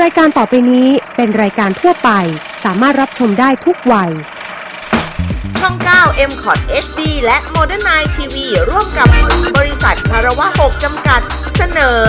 รายการต่อไปนี้เป็นรายการทั่วไปสามารถรับชมได้ทุกวัยช่อง 9 MCOT HD และ Modern Night TV ร่วมกับบริษัทคารวะ6จำกัดเสนอ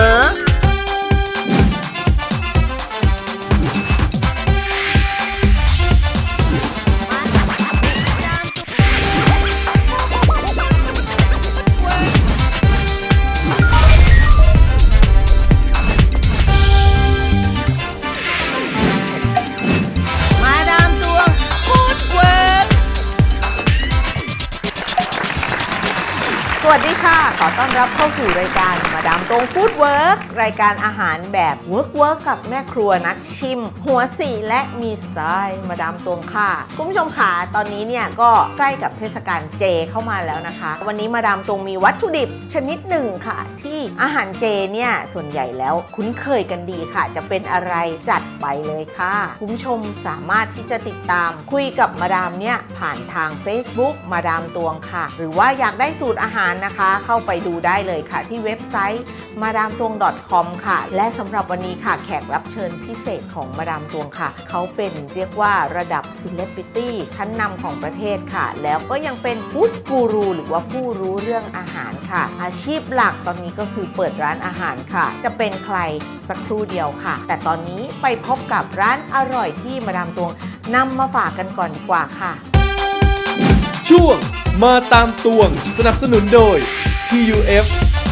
สวัสดีค่ะขอต้อนรับเข้าสู่รายการมาดามตงฟู้ดเวิร์กรายการอาหารแบบเวิร์กกับแม่ครัวนักชิมหัวสีและมีสไตล์มาดามตงค่ะคุณผู้ชมค่ะตอนนี้เนี่ยก็ใกล้กับเทศกาลเจเข้ามาแล้วนะคะวันนี้มาดามตงมีวัตถุดิบชนิดหนึ่งค่ะที่อาหารเจเนี่ยส่วนใหญ่แล้วคุ้นเคยกันดีค่ะจะเป็นอะไรจัดไปเลยค่ะคุณผู้ชมสามารถที่จะติดตามคุยกับมาดามเนี่ยผ่านทาง Facebook มาดามตวงค่ะหรือว่าอยากได้สูตรอาหารนะคะเข้าไปดูได้เลยค่ะที่เว็บไซต์ madamtwong.com ค่ะและสำหรับวันนี้ค่ะแขกรับเชิญพิเศษของมาดามตวงค่ะเขาเป็นเรียกว่าระดับ Celebrity ชั้นนำของประเทศค่ะแล้วก็ยังเป็นฟู้ดกูรูหรือว่าผู้รู้เรื่องอาหารค่ะอาชีพหลักตอนนี้ก็คือเปิดร้านอาหารค่ะจะเป็นใครสักครู่เดียวค่ะแต่ตอนนี้ไปพบกับร้านอร่อยที่มาดามตวงนำมาฝากกันก่อนดีกว่าค่ะช่วงมาตามตวงสนับสนุนโดย TUF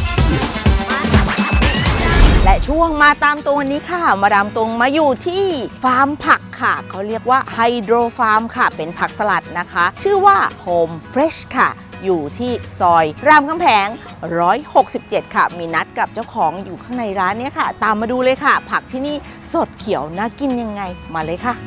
และช่วงมาตามตวงวันนี้ค่ะมาดามตวงมาอยู่ที่ฟาร์มผักค่ะเขาเรียกว่าไฮโดรฟาร์มค่ะเป็นผักสลัดนะคะชื่อว่า Home Fresh ค่ะอยู่ที่ซอยรามคำแหง167ค่ะมีนัดกับเจ้าของอยู่ข้างในร้านนี้ค่ะตามมาดูเลยค่ะผักที่นี่สดเขียวน่ากินยังไงมาเลยค่ะ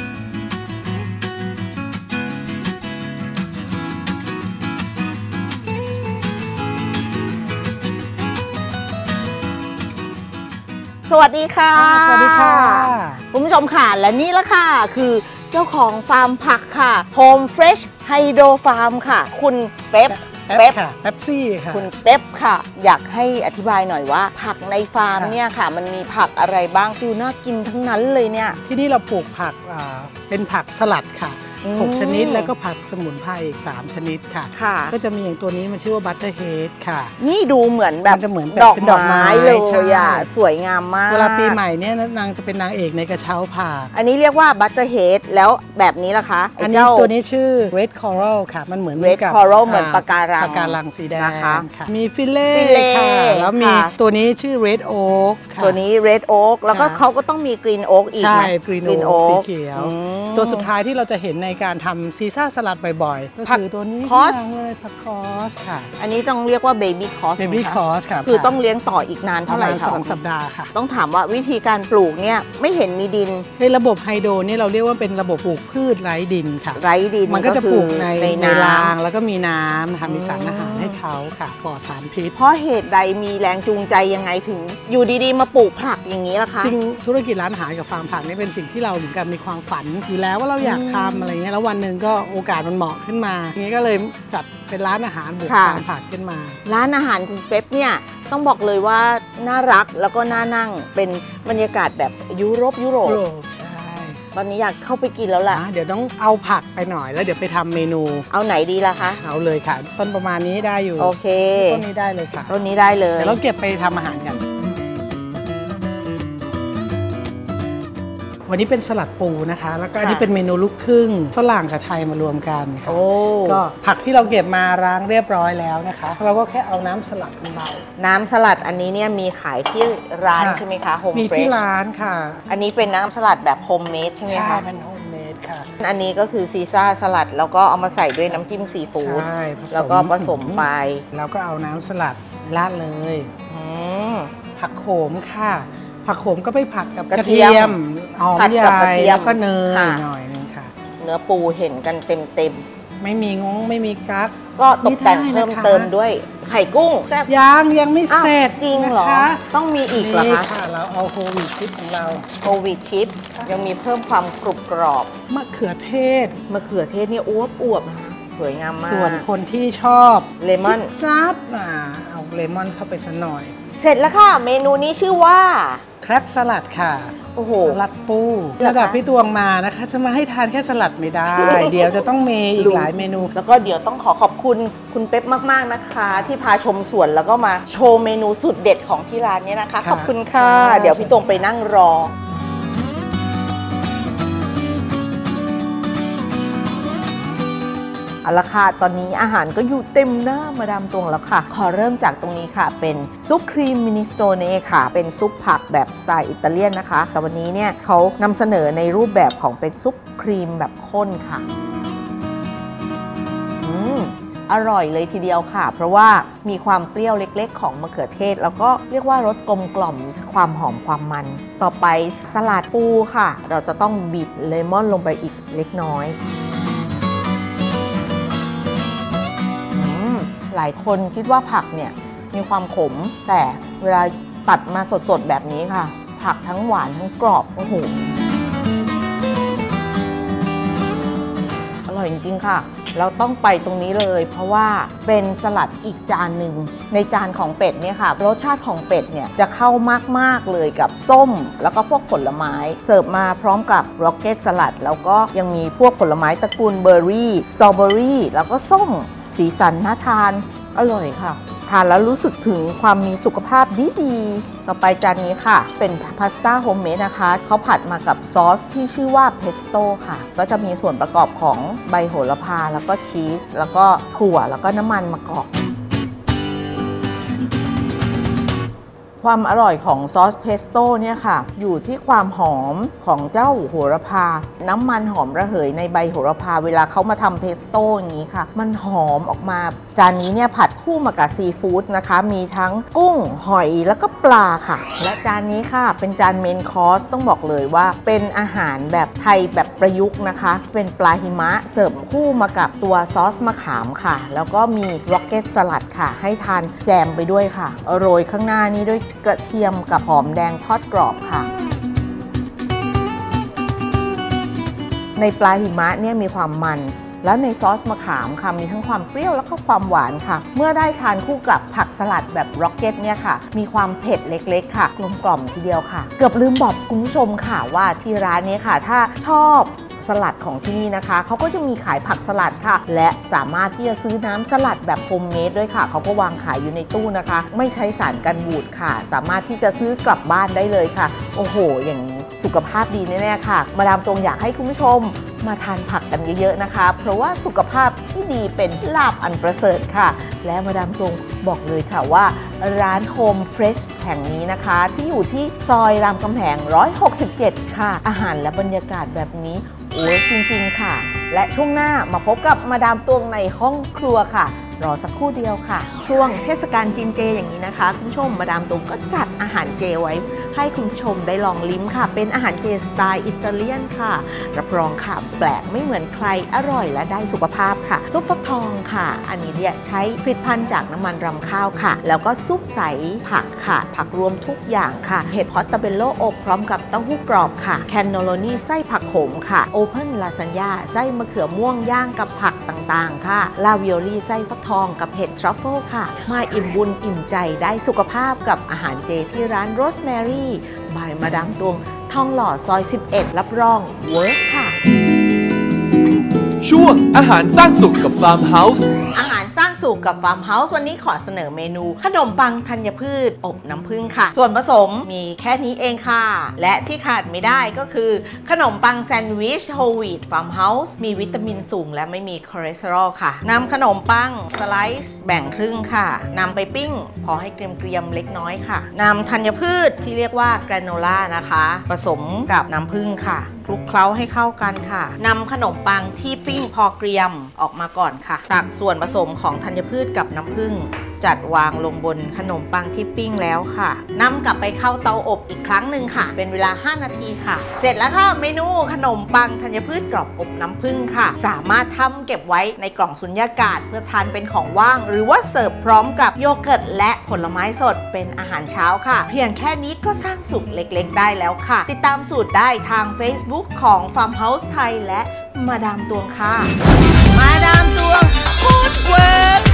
สวัสดีค่ะสวัสดีค่ะคุณผู้ชมค่ะและนี่ละค่ะคือเจ้าของฟาร์มผักค่ะ Home Fresh Hydro Farm ค่ะคุณเป๊ปค่ะเป๊ปซี่ค่ะคุณเป๊ปค่ะอยากให้อธิบายหน่อยว่าผักในฟาร์มเนี่ยค่ะมันมีผักอะไรบ้างดูน่ากินทั้งนั้นเลยเนี่ยที่นี่เราปลูกผักเป็นผักสลัดค่ะ6ชนิดแล้วก็ผักสมุนไพรอีก3ชนิดค่ะก็จะมีอย่างตัวนี้มันชื่อว่าบัตเตอร์เฮดค่ะนี่ดูเหมือนแบบดอกไม้เลยอ่ะสวยงามมากเวลาปีใหม่เนี่ยนางจะเป็นนางเอกในกระเช้าผักอันนี้เรียกว่าบัตเตอร์เฮดแล้วแบบนี้ล่ะคะอันนี้ตัวนี้ชื่อ Red Coral ค่ะมันเหมือน Red Coral เหมือนปะการังสีแดงค่ะมีฟิลเล่ค่ะแล้วมีตัวนี้ชื่อ Red Oak ตัวนี้ Red Oak แล้วก็เขาก็ต้องมี Green Oak อีกใช่ Green Oak สีเขียวตัวสุดท้ายที่เราจะเห็นในการทำซีซ่าสลัดบ่อยๆก็คือตัวนี้คอสเลยผักคอสค่ะอันนี้ต้องเรียกว่าเบบี้คอสค่ะคือต้องเลี้ยงต่ออีกนานเท่าไหร่คะ 2 สัปดาห์ค่ะต้องถามว่าวิธีการปลูกเนี่ยไม่เห็นมีดินในระบบไฮโดรนี่เราเรียกว่าเป็นระบบปลูกพืชไร้ดินค่ะไร้ดินมันก็จะปลูกในรางแล้วก็มีน้ำนะคะมีสารอาหารให้เขาค่ะปลอดสารพิษเพราะเหตุใดมีแรงจูงใจยังไงถึงอยู่ดีๆมาปลูกผักอย่างนี้ล่ะคะจริงธุรกิจร้านอาหารกับฟาร์มผักนี่เป็นสิ่งที่เราเหมือนกันมีความฝันอยู่แล้วว่าเราอยากทำอะไรเงี้ยแล้ววันหนึ่งก็โอกาสมันเหมาะขึ้นมาอย่างนี้ก็เลยจัดเป็นร้านอาหารบุกฟาร์มผักขึ้นมาร้านอาหารคุณเป๊ปเนี่ยต้องบอกเลยว่าน่ารักแล้วก็น่านั่งเป็นบรรยากาศแบบยุโรปใช่ตอนนี้อยากเข้าไปกินแล้วล่ะเดี๋ยวต้องเอาผักไปหน่อยแล้วเดี๋ยวไปทำเมนูเอาไหนดีล่ะคะเอาเลยค่ะต้นประมาณนี้ได้อยู่โอเคต้นนี้ได้เลยค่ะต้นนี้ได้เลยเดี๋ยวเราเก็บไปทำอาหารกันวันนี้เป็นสลัดปูนะคะแล้วก็อันนี้เป็นเมนูลูกครึ่งฝรั่งกับไทยมารวมกันค่ะก็ผักที่เราเก็บมาล้างเรียบร้อยแล้วนะคะเราก็แค่เอาน้ำสลัดของเราน้ำสลัดอันนี้เนี่ยมีขายที่ร้านใช่ไหมคะ Home Fresh มีที่ร้านค่ะอันนี้เป็นน้ำสลัดแบบโฮมเมดใช่ไหมคะใช่เป็นโฮมเมดค่ะอันนี้ก็คือซีซ่าสลัดแล้วก็เอามาใส่ด้วยน้ำจิ้มซีฟู้ดแล้วก็ผสมไปแล้วก็เอาน้ำสลัดราดเลยผักโขมค่ะผักโขมก็ไปผัดกับกระเทียมหอมใหญ่แล้วก็เนยหน่อยนึงค่ะเนื้อปูเห็นกันเต็มไม่มีงงไม่มีกั๊กก็ตกแต่งเพิ่มเติมด้วยไข่กุ้งยังไม่เสร็จจริงเหรอต้องมีอีกเหรอคะเราเอาโฮลวีตชิพของเราโฮลวีตชิพยังมีเพิ่มความกรุบกรอบมะเขือเทศนี่อวบนะคะสวยงามมากส่วนคนที่ชอบเลมอนซับเอาเลมอนเข้าไปสักหน่อยเสร็จแล้วค่ะเมนูนี้ชื่อว่าครับสลัดค่ะโอ้โหสลัดปูระดับพี่ตวงมานะคะจะมาให้ทานแค่สลัดไม่ได้ เดี๋ยวจะต้องมีอีกหลายเมนูแล้วก็เดี๋ยวต้องขอบคุณคุณเป๊ปมากๆนะคะที่พาชมสวนแล้วก็มาโชว์เมนูสุดเด็ดของที่ร้านนี้นะคะขอบคุณค่ะเดี๋ยวพี่ตวงไปนั่งรอเอาละค่ะตอนนี้อาหารก็อยู่เต็มหน้ามาดามตวงแล้วค่ะขอเริ่มจากตรงนี้ค่ะเป็นซุปครีมมินิสโตเน่ค่ะเป็นซุปผักแบบสไตล์อิตาเลียนนะคะแต่วันนี้เนี่ยเขานำเสนอในรูปแบบของเป็นซุปครีมแบบข้นค่ะอร่อยเลยทีเดียวค่ะเพราะว่ามีความเปรี้ยวเล็กๆของมะเขือเทศแล้วก็เรียกว่ารสกลมกล่อมความหอมความมันต่อไปสลัดปูค่ะเราจะต้องบีบเลมอนลงไปอีกเล็กน้อยหลายคนคิดว่าผักเนี่ยมีความขมแต่เวลาตัดมาสดๆแบบนี้ค่ะผักทั้งหวานทั้งกรอบโอ้โหอร่อยจริงๆค่ะเราต้องไปตรงนี้เลยเพราะว่าเป็นสลัดอีกจานหนึ่งในจานของเป็ดเนี่ยค่ะรสชาติของเป็ดเนี่ยจะเข้ามากๆเลยกับส้มแล้วก็พวกผลไม้เสิร์ฟมาพร้อมกับร็อกเก็ตสลัดแล้วก็ยังมีพวกผลไม้ตระกูลเบอร์รี่สตรอเบอรี่แล้วก็ส้มสีสันน่าทานอร่อยค่ะทานแล้วรู้สึกถึงความมีสุขภาพดีๆต่อไปจานนี้ค่ะเป็นพาสต้าโฮมเมดนะคะเขาผัดมากับซอสที่ชื่อว่าเพสโต้ค่ะก็จะมีส่วนประกอบของใบโหระพาแล้วก็ชีสแล้วก็ถั่วแล้วก็น้ำมันมะกอกความอร่อยของซอสเพสโต้เนี่ยค่ะอยู่ที่ความหอมของเจ้าโหระพาน้ำมันหอมระเหยในใบโหระพาเวลาเขามาทำเพสโต้อย่างนี้ค่ะมันหอมออกมาจานนี้เนี่ยผัดคู่มากับซีฟู้ดนะคะมีทั้งกุ้งหอยแล้วก็ปลาค่ะและจานนี้ค่ะเป็นจานเมนคอร์สต้องบอกเลยว่าเป็นอาหารแบบไทยแบบประยุกต์นะคะเป็นปลาหิมะเสิร์ฟคู่มากับตัวซอสมะขามค่ะแล้วก็มีร็อกเก็ตสลัดค่ะให้ทานแจมไปด้วยค่ะโรยข้างหน้านี้ด้วยกระเทียมกับหอมแดงทอดกรอบค่ะในปลาหิมะเนี่ยมีความมันแล้วในซอสมะขามค่ะมีทั้งความเปรี้ยวแล้วก็ความหวานค่ะเมื่อได้ทานคู่กับผักสลัดแบบร็อกเก็ตเนี่ยค่ะมีความเผ็ดเล็กๆค่ะกลมกล่อมทีเดียวค่ะเกือบลืมบอกคุณผู้ชมค่ะว่าที่ร้านนี้ค่ะถ้าชอบสลัดของที่นี่นะคะเขาก็จะมีขายผักสลัดค่ะและสามารถที่จะซื้อน้ำสลัดแบบโฮมเมดด้วยค่ะเขาก็วางขายอยู่ในตู้นะคะไม่ใช้สารกันบูดค่ะสามารถที่จะซื้อกลับบ้านได้เลยค่ะโอ้โหอย่างนี้สุขภาพดีแน่ๆค่ะมาดามตวงอยากให้คุณผู้ชมมาทานผักกันเยอะๆนะคะเพราะว่าสุขภาพที่ดีเป็นลาภอันประเสริฐค่ะและมาดามตวงบอกเลยค่ะว่าร้านโฮมเฟรชแห่งนี้นะคะที่อยู่ที่ซอยรามคำแหง167ค่ะอาหารและบรรยากาศแบบนี้โอ้จริงๆค่ะและช่วงหน้ามาพบกับมาดามตวงในห้องครัวค่ะรอสักครู่เดียวค่ะช่วงเทศกาลจีนเจอย่างนี้นะคะคุณผู้ชมมาดามตวงก็จัดอาหารเจไว้ให้คุณผู้ชมได้ลองลิ้มค่ะเป็นอาหารเจสไตล์อิตาเลียนค่ะรับรองค่ะแปลกไม่เหมือนใครอร่อยและได้สุขภาพค่ะซุปฟักทองค่ะอันนี้เนี่ยใช้ผลิตภัณฑ์จากน้ำมันรำข้าวค่ะแล้วก็ซุปใสผักค่ะผักรวมทุกอย่างค่ะเห็ดพอตตาเบลโลอบพร้อมกับเต้าหู้กรอบค่ะแคนโนโลนีไส้ผักโขมค่ะโอเพ่นลาซานญ่าไส้มะเขือม่วงย่างกับผักต่างๆค่ะลาวิโอลี่ไส้ฟักทองกับเห็ดทรัฟเฟิลค่ะมาอิ่มบุญอิ่มใจได้สุขภาพกับอาหารเจที่ร้านโรสแมรี่บายมาดามตวงทองหล่อซอย11รับรองเวิร์คค่ะช่วงอาหารสร้างสุขกับฟาร์มเฮาส์อาหารสร้างสุขกับฟาร์มเฮาส์วันนี้ขอเสนอเมนูขนมปังธัญพืชอบน้ำผึ้งค่ะส่วนผสมมีแค่นี้เองค่ะและที่ขาดไม่ได้ก็คือขนมปังแซนด์วิชโฮลวีตฟาร์มเฮาส์มีวิตามินสูงและไม่มีคอเลสเตอรอลค่ะนำขนมปังสไลซ์แบ่งครึ่งค่ะนำไปปิ้งพอให้เกรียมๆเล็กน้อยค่ะนำธัญพืชที่เรียกว่าแกรโนล่านะคะผสมกับน้ำผึ้งค่ะคลุกเคล้าให้เข้ากันค่ะนำขนมปังที่ปิ้งพอเกรียมออกมาก่อนค่ะตักส่วนผสมของธัญพืชกับน้ำผึ้งจัดวางลงบนขนมปังที่ปิ้งแล้วค่ะนำกลับไปเข้าเตาอบอีกครั้งหนึ่งค่ะเป็นเวลา5นาทีค่ะเสร็จแล้วค่ะเมนูขนมปังธัญพืชกรอบอบน้ำผึ้งค่ะสามารถทำเก็บไว้ในกล่องสุญญากาศเพื่อทานเป็นของว่างหรือว่าเสิร์ฟพร้อมกับโยเกิร์ตและผลไม้สดเป็นอาหารเช้าค่ะเพียงแค่นี้ก็สร้างสุขเล็กๆได้แล้วค่ะติดตามสูตรได้ทาง Facebook ของ Farm House ไทยและมาดามตวงค่ะมาดามตวงฟู้ดเวิร์ค